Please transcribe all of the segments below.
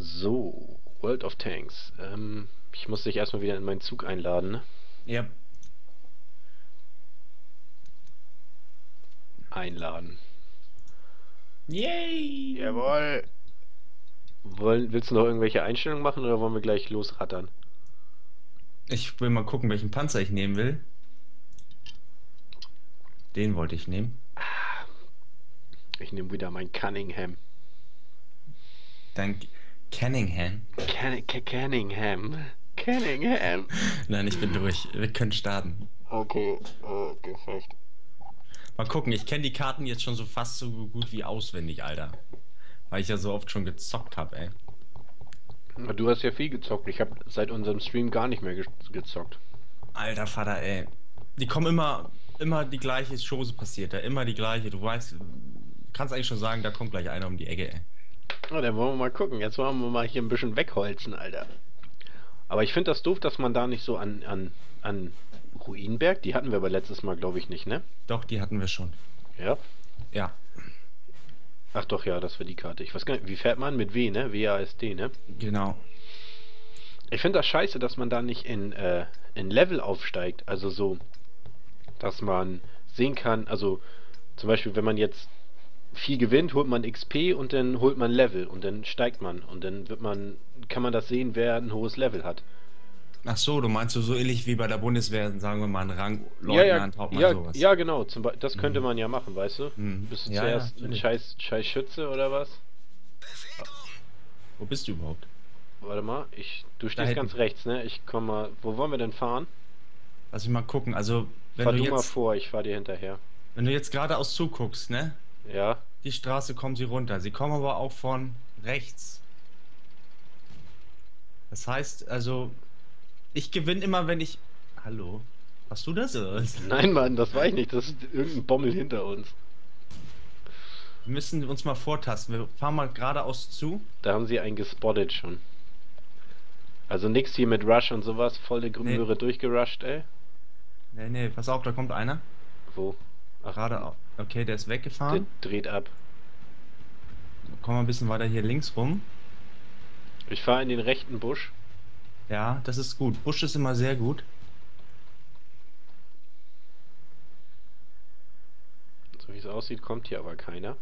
So, World of Tanks. Ich muss dich erstmal wieder in meinen Zug einladen, ne? Ja. Einladen. Yay! Jawohl! Willst du noch irgendwelche Einstellungen machen oder wollen wir gleich losrattern? Ich will mal gucken, welchen Panzer ich nehmen will. Den wollte ich nehmen. Ich nehme wieder mein Cunningham. Dann Cunningham. Cunningham. Cunningham. Nein, ich bin durch. Wir können starten. Okay, Gefecht. Mal gucken, ich kenne die Karten jetzt schon so fast so gut wie auswendig, Alter. Weil ich ja so oft schon gezockt habe, ey. Du hast ja viel gezockt. Ich habe seit unserem Stream gar nicht mehr gezockt. Alter Vater, ey. Die kommen immer die gleiche Chose passiert da. Immer die gleiche. Du weißt, kannst eigentlich schon sagen, da kommt gleich einer um die Ecke, ey. Na, dann wollen wir mal gucken. Jetzt wollen wir mal hier ein bisschen wegholzen, Alter. Aber ich finde das doof, dass man da nicht so an Ruinenberg, die hatten wir aber letztes Mal, glaube ich, nicht, ne? Doch, die hatten wir schon. Ja. Ja, Ach doch, ja, das war die Karte. Ich weiß gar nicht, wie fährt man? Mit W, ne? WASD, ne? genau. Ich finde das scheiße, dass man da nicht in Level aufsteigt. Also so, dass man sehen kann, also zum Beispiel, wenn man jetzt viel gewinnt, holt man XP und dann holt man Level und dann steigt man und dann kann man das sehen, wer ein hohes Level hat. Ach so, du meinst so ähnlich wie bei der Bundeswehr, sagen wir mal, ein Rang, Ja, ja, Leutnant, Hauptmann, ja, sowas. ja, genau. Das könnte Mhm. man ja machen, weißt du? Mhm. Bist du Ja, zuerst ein natürlich. scheiß Schütze oder was? Wo bist du überhaupt? Warte mal, du Da stehst hinten. ganz rechts, ne? Ich komm mal. Wo wollen wir denn fahren? Lass mich mal gucken. Also, Fahr du mal vor, ich fahr dir hinterher. wenn du jetzt geradeaus zuguckst, ne? Ja? Die Straße kommen sie runter. Sie kommen aber auch von rechts. Das heißt, also, ich gewinne immer, wenn ich. Hallo? Hast du das? Oder was? Nein, Mann, das war ich nicht. Das ist irgendein Bommel hinter uns. Wir müssen uns mal vortasten. Wir fahren mal geradeaus zu. Da haben sie einen gespottet schon. Also nix hier mit Rush und sowas. Volle Nee. Möhre durchgerusht, ey. Nee, pass auf, da kommt einer. Wo? Ach, Geradeaus. Okay, der ist der weggefahren. dreht ab. Kommen wir ein bisschen weiter hier links rum. Ich fahre in den rechten Busch. Ja, das ist gut. Busch ist immer sehr gut. So wie es aussieht, kommt hier aber keiner.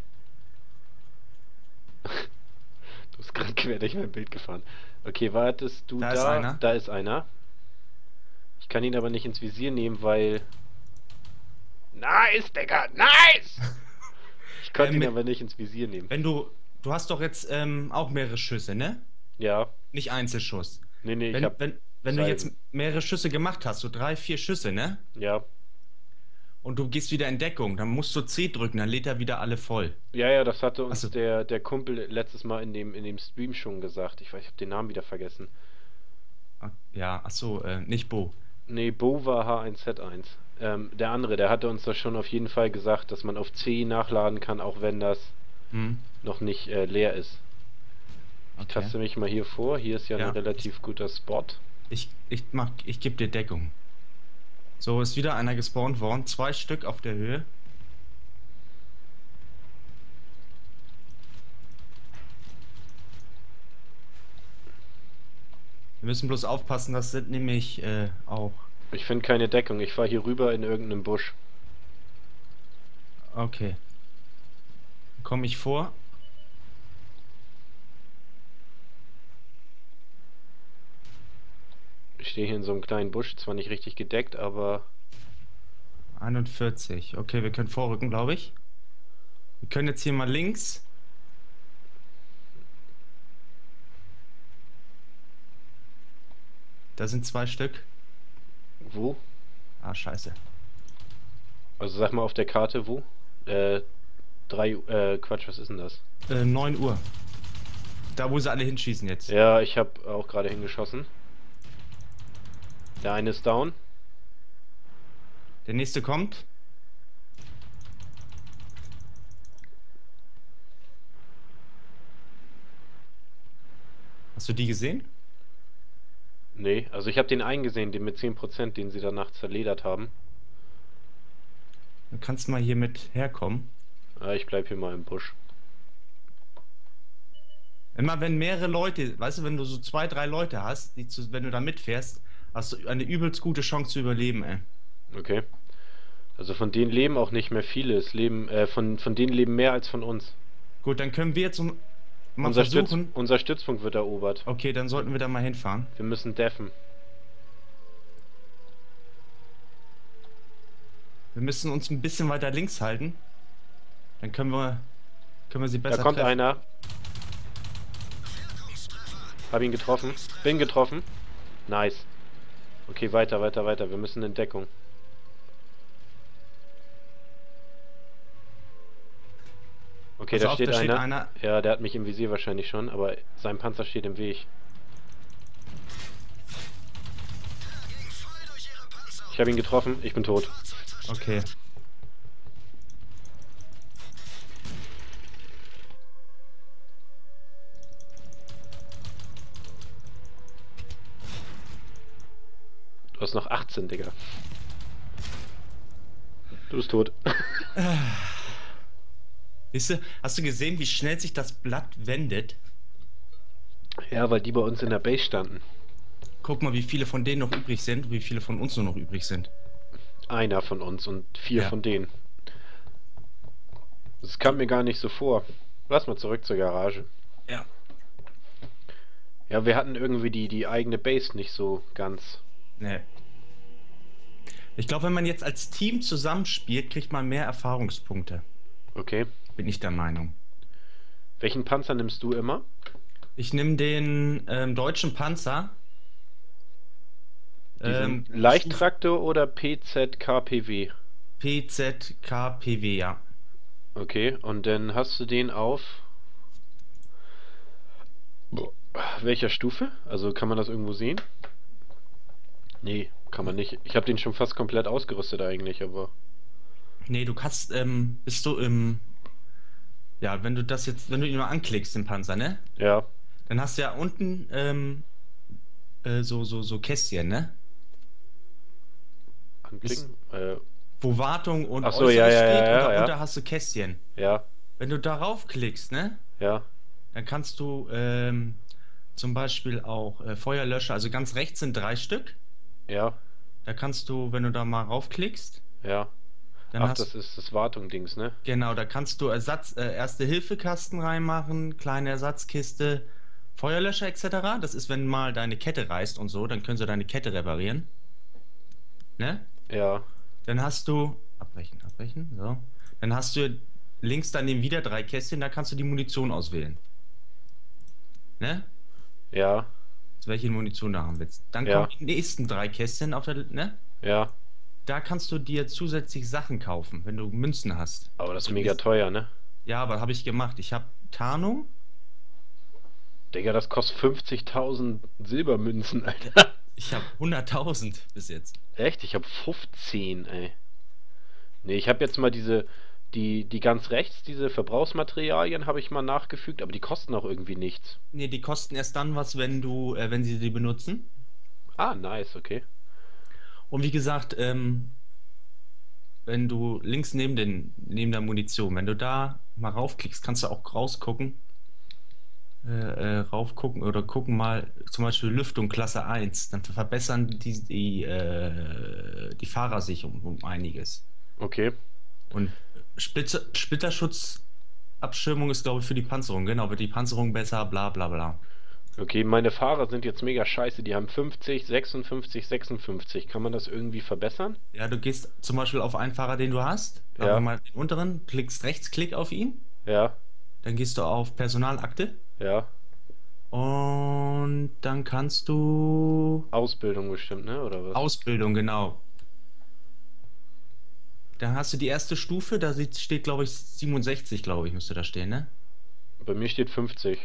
Du bist gerade quer durch mein Bild gefahren. Okay, wartest du Da da? ist einer. Da ist einer. Ich kann ihn aber nicht ins Visier nehmen, weil... Nice, Digga, nice! Ich konnte ihn mit- aber nicht ins Visier nehmen. Wenn du hast doch jetzt auch mehrere Schüsse, ne? Ja, Nicht Einzelschuss. nee, ich Wenn, hab... wenn du Salven. jetzt mehrere Schüsse gemacht hast, so 3, 4 Schüsse, ne? Ja. Und du gehst wieder in Deckung, dann musst du C drücken, dann lädt er wieder alle voll. Ja, das hatte uns Ach so. der Kumpel letztes Mal in dem Stream schon gesagt. Ich habe den Namen wieder vergessen. Ja, ach so, nicht Bo. Nee, Bo war H1Z1. Der andere, der hatte uns das schon auf jeden Fall gesagt, dass man auf C nachladen kann, auch wenn das Hm? noch nicht leer ist. Ich Okay. taste mich mal hier vor. Hier ist ja Ja. ein relativ guter Spot. Ich gebe dir Deckung. So, ist wieder einer gespawnt worden. 2 Stück auf der Höhe. Wir müssen bloß aufpassen, das sind nämlich auch. Ich finde keine Deckung. Ich fahre hier rüber in irgendeinem Busch. Okay. Komme ich vor? Ich stehe hier in so einem kleinen Busch, zwar nicht richtig gedeckt, aber 41. Okay, wir können vorrücken, glaube ich. Wir können jetzt hier mal links. Da sind 2 Stück. wo? Ah, scheiße. Also sag mal auf der Karte wo? Quatsch, was ist denn das? 9 Uhr. Da, wo sie alle hinschießen jetzt. Ja, ich habe auch gerade hingeschossen. Der eine ist down. Der nächste kommt. Hast du die gesehen? Nee, also ich habe den einen gesehen, den mit 10%, den sie danach zerledert haben. Du kannst mal hier mit herkommen. Ich bleib hier mal im Busch. Immer wenn mehrere Leute, weißt du, wenn du so 2, 3 Leute hast, wenn du da mitfährst, hast du eine übelst gute Chance zu überleben, ey. Okay. Also von denen leben auch nicht mehr viele. Von denen leben mehr als von uns. Gut, dann können wir jetzt mal versuchen. Unser Stützpunkt wird erobert. Okay, dann sollten wir da mal hinfahren. Wir müssen deffen. Wir müssen uns ein bisschen weiter links halten. Dann können wir sie besser Da kommt treffen. einer. Hab ihn getroffen. Bin getroffen. Nice. Okay, weiter. Wir müssen in Deckung. Okay, Pass da auf, steht da steht einer. einer. Ja, der hat mich im Visier wahrscheinlich schon, aber sein Panzer steht im Weg. Ich habe ihn getroffen, ich bin tot. Okay. Du hast noch 18, Digga. Du bist tot. Siehst du, hast du gesehen, wie schnell sich das Blatt wendet? Ja, weil die bei uns in der Base standen. Guck mal, wie viele von denen noch übrig sind, wie viele von uns nur noch übrig sind. Einer von uns und 4 Ja. von denen. Das kam mir gar nicht so vor. Lass mal zurück zur Garage. Ja. Ja, wir hatten irgendwie die eigene Base nicht so ganz. Nee. Ich glaube, wenn man jetzt als Team zusammenspielt, kriegt man mehr Erfahrungspunkte. Okay. Bin ich der Meinung. Welchen Panzer nimmst du immer? Ich nehme den deutschen Panzer. Diesen Leichttraktor oder PZKPW? PZKPW, ja. Okay, und dann hast du den auf welcher Stufe? Also kann man das irgendwo sehen? Nee, kann man nicht. Ich habe den schon fast komplett ausgerüstet eigentlich, aber... Nee, du kannst, bist du im... Ja, wenn du ihn mal anklickst, den Panzer, ne? Ja, Dann hast du ja unten so Kästchen, ne? anklicken. Wo Wartung und Ach so, Äußeres ja, steht und ja, darunter ja. hast du Kästchen. Ja, Wenn du darauf klickst, ne? ja, Dann kannst du zum Beispiel auch Feuerlöscher, also ganz rechts sind 3 Stück. ja, Da kannst du, wenn du da mal raufklickst, ja. dann Ach, hast das ist das Wartung-Dings, ne? genau, da kannst du Erste-Hilfe-Kasten reinmachen, kleine Ersatzkiste, Feuerlöscher etc. Das ist, wenn mal deine Kette reißt und so, dann können sie deine Kette reparieren. Ne? Ja, Dann hast du, abbrechen, so. Dann hast du links daneben wieder 3 Kästchen, da kannst du die Munition auswählen. Ne? ja, Welche Munition du haben willst. Dann Ja. kommen die nächsten 3 Kästchen auf der, ne? ja. Da kannst du dir zusätzlich Sachen kaufen, wenn du Münzen hast. Aber das ist So mega dieses- teuer, ne? Ja, aber habe ich gemacht. Ich habe Tarnung. Digga, das kostet 50.000 Silbermünzen, Alter. Ich habe 100.000 bis jetzt. Echt? Ich hab 15, ey. Nee, ich habe jetzt mal die ganz rechts, diese Verbrauchsmaterialien habe ich mal nachgefügt, aber die kosten auch irgendwie nichts. Nee, die kosten erst dann was, wenn sie die benutzen. Ah, nice, okay. Und wie gesagt, wenn du links neben der Munition, wenn du da mal raufklickst, kannst du auch rausgucken. Raufgucken oder gucken mal zum Beispiel Lüftung Klasse 1, dann verbessern die Fahrer sich um einiges. Okay. Und Splitterschutzabschirmung ist, glaube ich, für die Panzerung. Genau, wird die Panzerung besser, bla bla bla. Okay, meine Fahrer sind jetzt mega scheiße. Die haben 50, 56, 56. Kann man das irgendwie verbessern? Ja, du gehst zum Beispiel auf einen Fahrer, den du hast, sagen Ja. wir mal den unteren, klickst Rechtsklick auf ihn, Ja, dann gehst du auf Personalakte ja. und dann kannst du Ausbildung bestimmt, ne? Oder was? Ausbildung, genau. Dann hast du die erste Stufe, steht, glaube ich, 67, glaube ich, müsste da stehen, ne? Bei mir steht 50.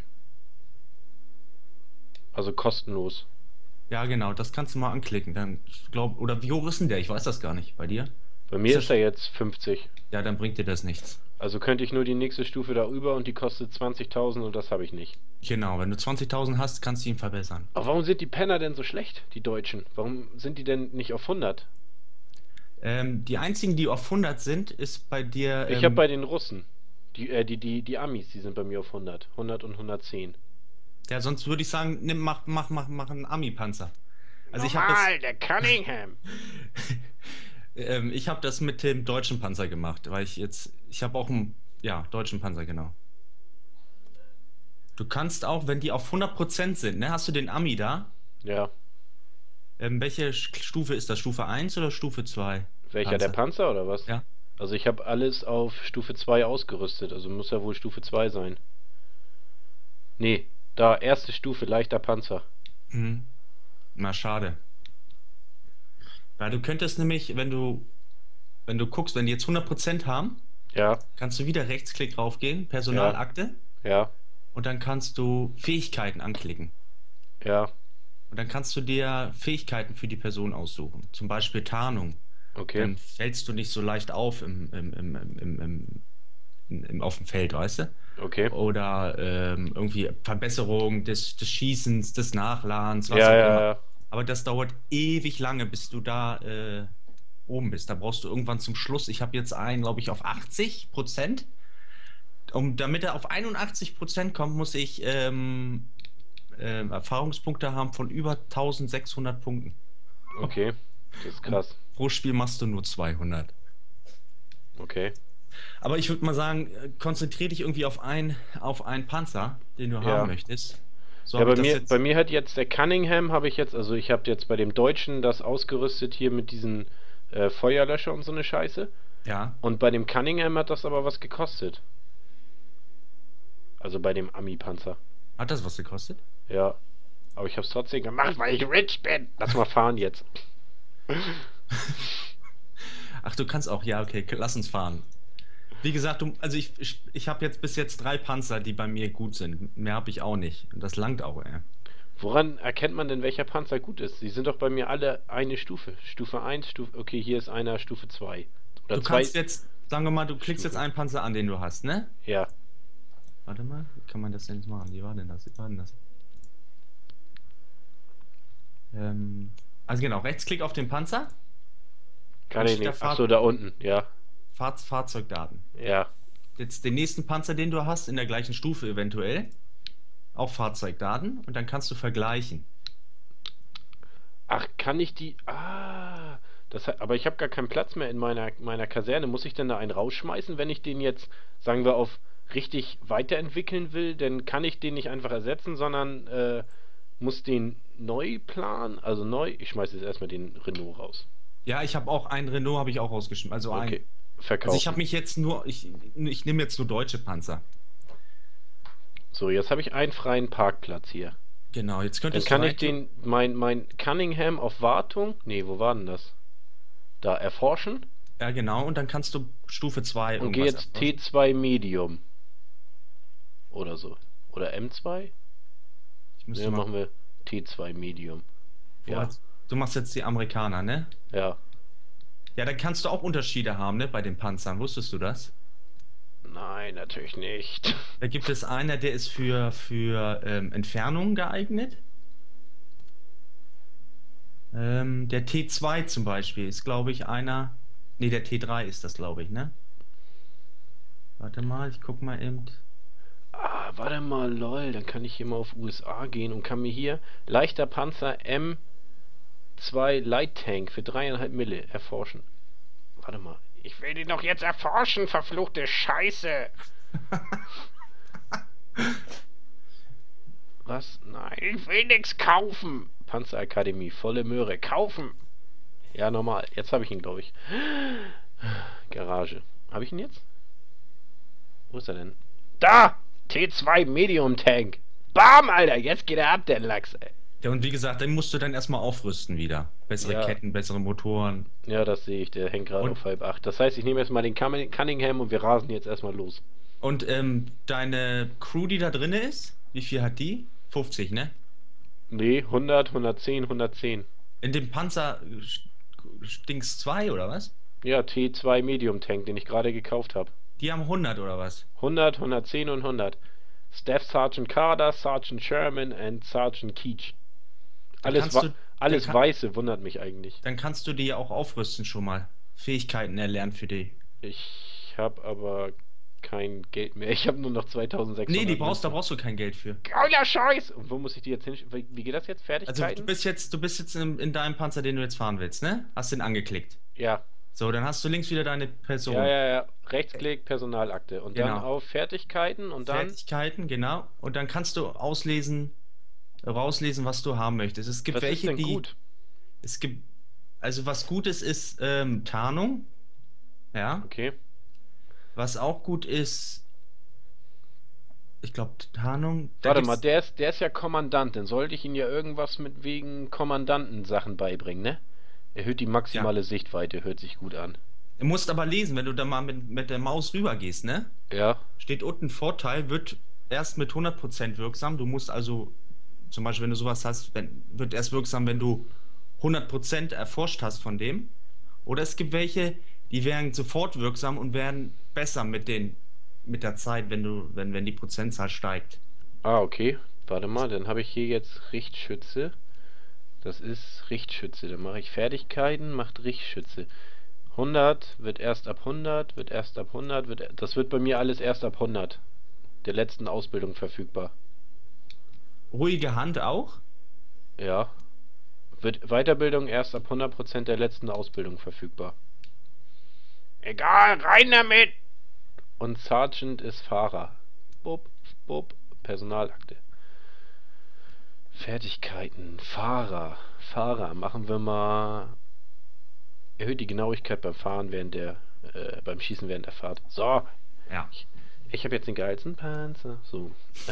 Also kostenlos. Ja, genau, das kannst du mal anklicken. Dann oder wie hoch ist denn der? Ich weiß das gar nicht. Bei dir? Bei mir Ist ist das- er jetzt 50. Ja, dann bringt dir das nichts. Also könnte ich nur die nächste Stufe da über und die kostet 20.000 und das habe ich nicht. Genau, wenn du 20.000 hast, kannst du ihn verbessern. Aber warum sind die Penner denn so schlecht, die Deutschen? Warum sind die denn nicht auf 100? Die einzigen, die auf 100 sind, ist bei dir. Ich habe bei den Russen, die Amis, die sind bei mir auf 100. 100 und 110. Ja, sonst würde ich sagen, mach einen Ami-Panzer. Also ich habe das, Normal, der Cunningham. ich habe das mit dem deutschen Panzer gemacht, weil ich habe auch einen, ja, deutschen Panzer, genau. Du kannst auch, wenn die auf 100% sind, ne, hast du den Ami da? Ja. Welche Stufe ist das? Stufe 1 oder Stufe 2 Welcher, der Panzer? Panzer oder was? Ja. Also ich habe alles auf Stufe 2 ausgerüstet, also muss ja wohl Stufe 2 sein. Nee, da erste Stufe, leichter Panzer. Mhm. Na, schade. Weil du könntest nämlich, wenn du guckst, wenn die jetzt 100% haben, Ja, kannst du wieder Rechtsklick draufgehen, ja, Personalakte, ja, und dann kannst du Fähigkeiten anklicken. ja, Und dann kannst du dir Fähigkeiten für die Person aussuchen. Zum Beispiel Tarnung. okay. Dann fällst du nicht so leicht auf auf dem Feld, weißt du? Okay. Oder irgendwie Verbesserung des Schießens, des Nachladens, was Ja, auch ja, immer. ja. Aber das dauert ewig lange, bis du da oben bist. Da brauchst du irgendwann zum Schluss, ich habe jetzt einen, glaube ich, auf 80%. Damit er auf 81% kommt, muss ich Erfahrungspunkte haben von über 1600 Punkten. Okay. Das ist Und krass. pro Spiel machst du nur 200. Okay. Aber ich würde mal sagen, konzentriere dich irgendwie auf einen Panzer, den du haben Ja. möchtest. So Ja, habe ich das jetzt. bei mir hat jetzt der Cunningham habe ich jetzt, also ich habe jetzt bei dem Deutschen das ausgerüstet hier mit diesen Feuerlöscher und so eine Scheiße. Ja. Und bei dem Cunningham hat das aber was gekostet. Also bei dem Ami-Panzer. Hat das was gekostet? Ja. Aber ich hab's trotzdem gemacht, weil ich rich bin. Lass mal fahren jetzt. Ach, du kannst auch. Ja, okay, lass uns fahren. Wie gesagt, also ich habe jetzt bis jetzt 3 Panzer, die bei mir gut sind. Mehr habe ich auch nicht. Und das langt auch, ey. Woran erkennt man denn, welcher Panzer gut ist? Die sind doch bei mir alle eine Stufe. Stufe 1, Stufe. Okay, hier ist einer Stufe 2. Oder Du 2. kannst jetzt, sagen wir mal, du klickst jetzt einen Panzer an, den du hast, ne? Ja. Warte mal, wie kann man das denn jetzt machen? Wie war denn das? Wie war denn das? Also genau, Rechtsklick auf den Panzer, Kann dann ich steht da nicht. Ach so, da unten. Ja. Fahrzeugdaten. Ja. Jetzt den nächsten Panzer, den du hast, in der gleichen Stufe eventuell, auch Fahrzeugdaten, und dann kannst du vergleichen. Ach, kann ich die. Ah. Aber ich habe gar keinen Platz mehr in meiner Kaserne. Muss ich denn da einen rausschmeißen, wenn ich den jetzt, sagen wir, auf richtig weiterentwickeln will? Dann kann ich den nicht einfach ersetzen, sondern muss den neu planen. Also neu. Ich schmeiße jetzt erstmal den Renault raus. Ja, ich habe auch einen Renault, habe ich auch rausgeschmissen. Also Okay. also ich habe Verkaufen. mich jetzt nur, ich nehme jetzt nur deutsche Panzer. So, jetzt habe ich einen freien Parkplatz hier. Genau, jetzt Dann könntest du kann ich rein. mein Cunningham auf Wartung. Nee, wo war denn das? Da erforschen. Ja, genau, und dann kannst du Stufe 2 Und gehe irgendwas jetzt erforschen. T2 Medium. Oder so. Oder M2? Ich müsste Ne, mal. machen wir T2 Medium. Ja. Du machst jetzt die Amerikaner, ne? Ja. Ja, dann kannst du auch Unterschiede haben, ne, bei den Panzern. Wusstest du das? Nein, natürlich nicht. Da gibt es einer, der ist für Entfernung geeignet. Der T2 zum Beispiel ist, glaube ich, einer. Ne, der T3 ist das, glaube ich, ne? Warte mal, ich guck mal eben. Ah, warte mal, lol. Dann kann ich hier mal auf USA gehen und kann mir hier leichter Panzer M2 Light Tank für 3,5 Mille erforschen. Warte mal. Ich will den doch jetzt erforschen, verfluchte Scheiße. Was? Nein, ich will nix kaufen. Panzerakademie, volle Möhre. Kaufen. Ja, normal. Jetzt habe ich ihn, glaube ich. Garage. Habe ich ihn jetzt? Wo ist er denn? Da! T2 Medium Tank. Bam, Alter. Jetzt geht er ab, der Lachs, ey. Ja, und wie gesagt, den musst du dann erstmal aufrüsten wieder. Bessere Ja. Ketten, bessere Motoren. Ja, das sehe ich. Der hängt gerade Und- auf 7:30. Das heißt, ich nehme erstmal den Cunningham und wir rasen jetzt erstmal los. Und deine Crew, die da drin ist, wie viel hat die? 50, ne? Nee, 100, 110, 110. In dem Panzer Dings 2 oder was? Ja, T2 Medium Tank, den ich gerade gekauft habe. Die haben 100 oder was? 100, 110 und 100. Staff Sergeant Carter, Sergeant Sherman und Sergeant Keach. Dann Alles, kannst du- alles dann kann- Weiße wundert mich eigentlich. Dann kannst du die ja auch aufrüsten schon mal. Fähigkeiten erlernen für die. Ich habe aber kein Geld mehr. Ich habe nur noch 2600. Nee, da brauchst du kein Geld für. Geiler Scheiß! Und wo muss ich die jetzt hin? Wie geht das jetzt? Also Fertigkeiten? du bist jetzt in deinem Panzer, den du jetzt fahren willst, ne? Hast den angeklickt. Ja. So, dann hast du links wieder deine Person. Ja. Rechtsklick, Personalakte. Und dann Genau. auf Fertigkeiten und dann. Fertigkeiten, genau. Und dann kannst du rauslesen, was du haben möchtest. Es gibt Was welche, ist denn gut? Es gibt. Also was Gutes ist Tarnung. Ja. Okay. Was auch gut ist. Ich glaube, Tarnung. Warte mal, der ist ja Kommandant. Dann sollte ich ihm ja irgendwas mit wegen Kommandanten-Sachen beibringen, ne? Erhöht die maximale Sichtweite, hört sich gut an. Du musst aber lesen, wenn du da mal mit der Maus rüber gehst, ne? Ja. Steht unten Vorteil, wird erst mit 100% wirksam. Du musst also, zum Beispiel, wenn du sowas hast, wird erst wirksam, wenn du 100% erforscht hast von dem. Oder es gibt welche, die werden sofort wirksam und werden besser mit der Zeit, wenn die Prozentzahl steigt. Ah, okay. Warte mal, dann habe ich hier jetzt Richtschütze. Das ist Richtschütze. Dann mache ich Fertigkeiten, macht Richtschütze. 100 wird erst ab 100, wird erst ab 100, das wird bei mir alles erst ab 100 der letzten Ausbildung verfügbar. Ruhige Hand auch? Ja. Wird Weiterbildung erst ab 100% der letzten Ausbildung verfügbar. Egal, rein damit! Und Sergeant ist Fahrer. Bub, Personalakte. Fertigkeiten, Fahrer, machen wir mal. Erhöht die Genauigkeit beim Fahren beim Schießen während der Fahrt. So. Ja. Ich habe jetzt den geilsten Panzer. So.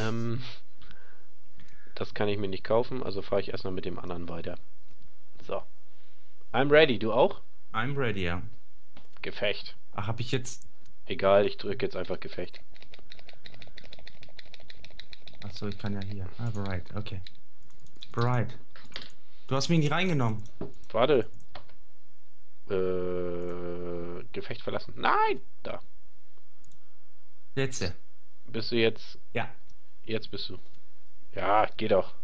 Das kann ich mir nicht kaufen, also fahre ich erstmal mit dem anderen weiter. So. I'm ready, du auch? I'm ready, ja. Gefecht. Ach, hab ich jetzt... Egal, ich drücke jetzt einfach Gefecht. Achso, ich kann ja hier. Ah, bereit, okay. Bereit. Du hast mich nicht reingenommen. Warte. Gefecht verlassen. Nein! Da. Letzte. Bist du jetzt... Ja. Jetzt bist du. Ja, geh doch.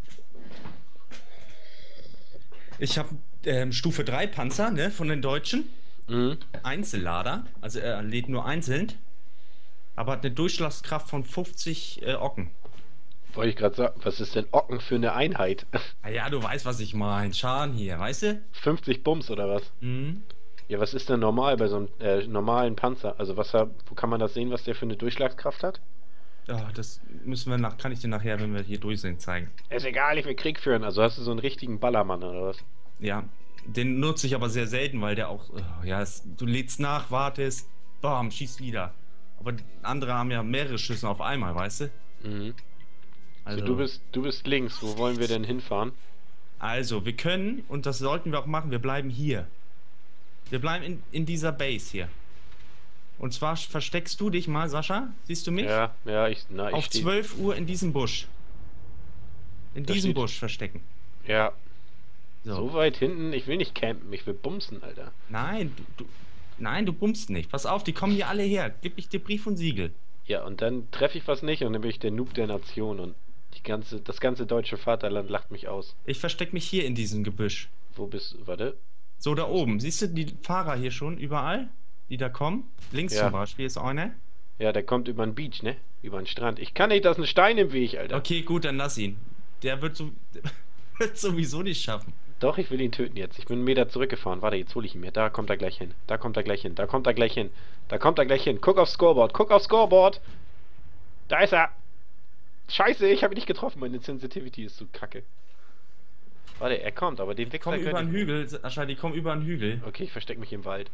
Ich habe Stufe 3 Panzer, ne, von den Deutschen. Mhm. Einzellader. Also er lädt nur einzeln. Aber hat eine Durchschlagskraft von 50 Ocken. Wollte ich gerade sagen, was ist denn Ocken für eine Einheit? Ah ja, du weißt, was ich meine. Schaden hier, weißt du? 50 Bums oder was? Mhm. Ja, was ist denn normal bei so einem normalen Panzer? Also wo kann man das sehen, was der für eine Durchschlagskraft hat? Ja, das kann ich dir nachher, wenn wir hier durch sind, zeigen. Ist egal, ich will Krieg führen. Also hast du so einen richtigen Ballermann oder was? Ja, den nutze ich aber sehr selten, weil der auch, du lädst nach, wartest, bam, schießt wieder. Aber andere haben ja mehrere Schüsse auf einmal, weißt du? Mhm. Also, du bist links. Wo wollen wir denn hinfahren? Also, wir können, und das sollten wir auch machen, wir bleiben hier. Wir bleiben in dieser Base hier. Und zwar versteckst du dich mal, Sascha. Siehst du mich? Ja, ich auf 12 Uhr in diesem Busch. In diesem Busch verstecken. Ja. So. So weit hinten, ich will nicht campen, ich will bumsen, Alter. Nein, du bummst nicht. Pass auf, die kommen hier alle her. Gib ich dir Brief und Siegel. Ja, und dann treffe ich was nicht und dann bin ich der Noob der Nation und das ganze deutsche Vaterland lacht mich aus. Ich verstecke mich hier in diesem Gebüsch. Wo bist du? Warte. So, da oben. Siehst du die Fahrer hier schon überall, die da kommen? Links zum Beispiel ist einer. Ja, der kommt über den Beach, ne? Über den Strand. Ich kann nicht, da ist ein Stein im Weg, Alter. Okay, gut, dann lass ihn. Der wird sowieso nicht schaffen. Doch, ich will ihn töten jetzt. Ich bin einen Meter zurückgefahren. Warte, jetzt hole ich ihn mir. Da kommt er gleich hin. Da kommt er gleich hin. Da kommt er gleich hin. Da kommt er gleich hin. Guck aufs Scoreboard. Guck aufs Scoreboard. Da ist er. Scheiße, ich habe ihn nicht getroffen. Meine Sensitivity ist so kacke. Warte, er kommt, aber den Wichser Komm über einen Hügel. Sascha, die kommen über einen Hügel. Okay, ich verstecke mich im Wald.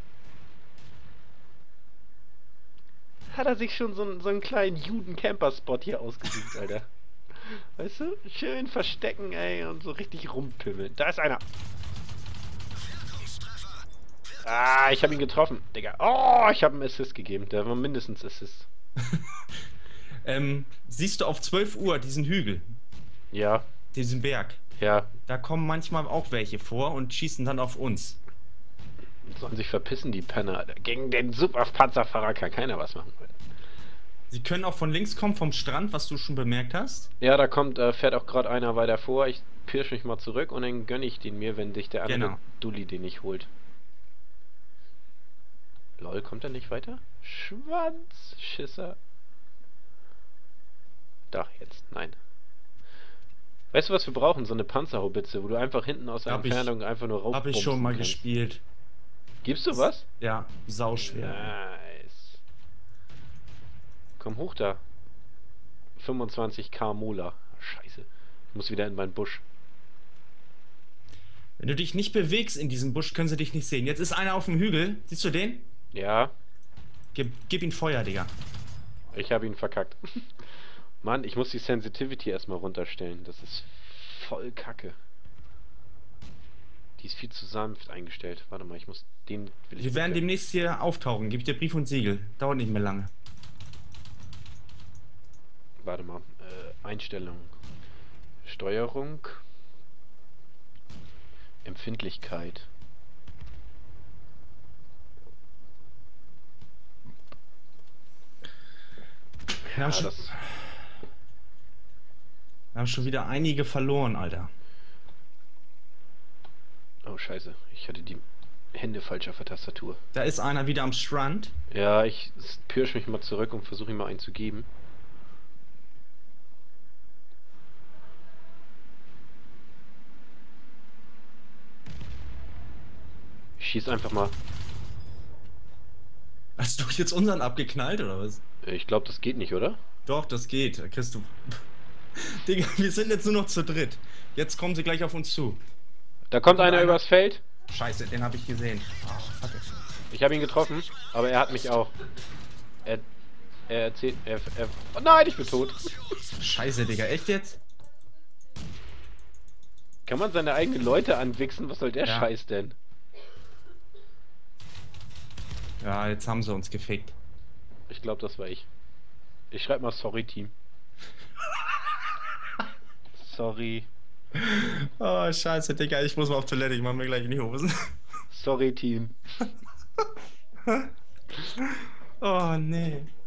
Hat er sich schon so einen kleinen Juden-Camper-Spot hier ausgesucht, Alter. Weißt du? Schön verstecken, ey, und so richtig rumpimmeln. Da ist einer. Ah, ich habe ihn getroffen, Digga. Oh, ich habe einen Assist gegeben. Der war mindestens Assist. Siehst du auf 12 Uhr diesen Hügel? Ja. Diesen Berg? Ja. Da kommen manchmal auch welche vor und schießen dann auf uns. Sollen sich verpissen, die Penner, Alter. Gegen den Superpanzerfahrer kann keiner was machen, Alter. Sie können auch von links kommen, vom Strand, was du schon bemerkt hast. Ja, da fährt auch gerade einer weiter vor. Ich pirsch mich mal zurück und dann gönne ich den mir, wenn sich der andere Dulli den nicht holt. Lol, kommt er nicht weiter? Schwanz, Schisser. Doch, jetzt, nein. Weißt du, was wir brauchen? So eine Panzerhaubitze, wo du einfach hinten aus der Entfernung einfach nur raus. Hab ich schon mal gespielt. Gibst du was? Ja, sauschwer. Nice. Komm hoch da. 25k Mola. Scheiße. Ich muss wieder in meinen Busch. Wenn du dich nicht bewegst in diesem Busch, können sie dich nicht sehen. Jetzt ist einer auf dem Hügel. Siehst du den? Ja. Gib ihm Feuer, Digga. Ich habe ihn verkackt. Mann, ich muss die Sensitivity erstmal runterstellen. Das ist voll kacke. Die ist viel zu sanft eingestellt. Warte mal, ich muss den... Wir werden demnächst hier auftauchen. Gib dir Brief und Siegel. Dauert nicht mehr lange. Warte mal. Einstellung. Steuerung. Empfindlichkeit. Wir haben schon wieder einige verloren, Alter. Oh, scheiße. Ich hatte die Hände falsch auf der Tastatur. Da ist einer wieder am Strand. Ja, ich pirsch mich mal zurück und versuche ihm mal einen zu geben. Ich schieß einfach mal. Hast du jetzt unseren abgeknallt, oder was? Ich glaube, das geht nicht, oder? Doch, das geht. Da kriegst du... Digga, wir sind jetzt nur noch zu dritt. Jetzt kommen sie gleich auf uns zu. Da kommt einer übers Feld. Scheiße, den habe ich gesehen. Oh, okay. Ich habe ihn getroffen, aber er hat mich auch. Er erzählt... Oh nein, ich bin tot. Scheiße, Digga, echt jetzt? Kann man seine eigenen Leute anwichsen? Was soll der Scheiß denn? Ja, jetzt haben sie uns gefickt. Ich glaube, das war ich. Ich schreibe mal sorry, Team. Sorry. Oh, scheiße, Digga, ich muss mal auf Toilette, ich mach mir gleich in die Hosen. Sorry, Team. Oh, nee.